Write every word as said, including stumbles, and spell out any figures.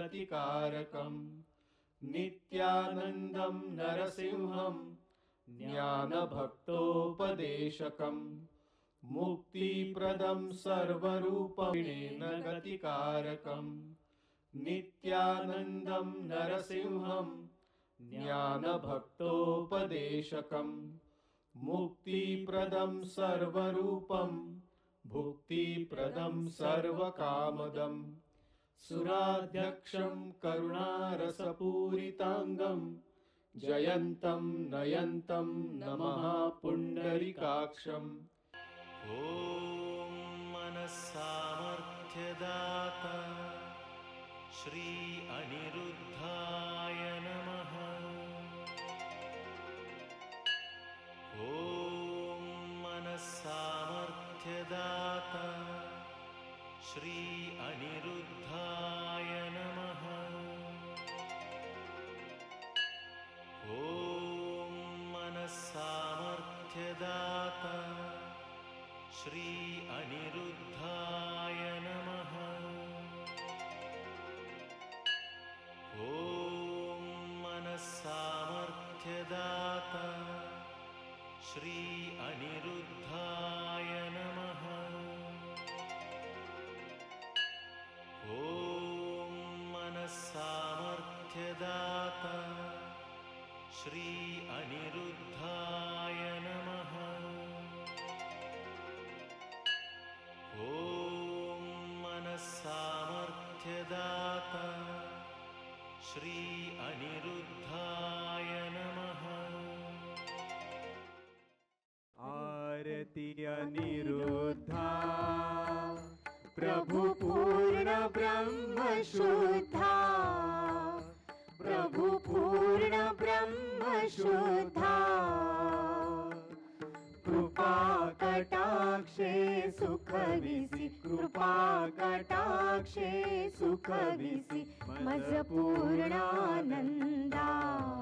गतिकारकम् नित्यानन्दं नरसिंहं ज्ञानभक्तोपदेशकम् मुक्तिप्रदं सर्वरूपेण गतिकारकम् नित्यानन्दं नरसिंहं ज्ञानभक्तोपदेशकम् मुक्तिप्रदं सर्वरूपं भुक्तिप्रदं सर्वकामदम् सुराध्यक्षं करुणारसपूरितांगं जयन्तं नयन्तं नमः पुण्डरीकाक्षम्। ॐ मनस्सामर्थ्यदाता श्री अनिरुद्धाय नमः। ॐ मनस्सामर्थ्यदाता श्री अनिरुद्धाय नमः। ॐ मनस्सामर्थ्यदाता श्री अनिरुद्धाय नमः। ॐ मनस्सामर्थ्यदाता श्री अनिरुद्धाय नमः। ॐ मनस्सामर्थ्यदाता श्री अनिरुद्धाय नमः। ॐ मनस्सामर्थ्यदाता श्री अनिरुद्धाय नमः। आरती अनिरुद्धा प्रभु पूर्ण ब्रह्म शुद्धा प्रभु पूर्ण ब्रह्म शुद्धा कृपा कटाक्षे सुख विसी कृपा कटाक्षे सुख विसी मज पूर्णानंदा।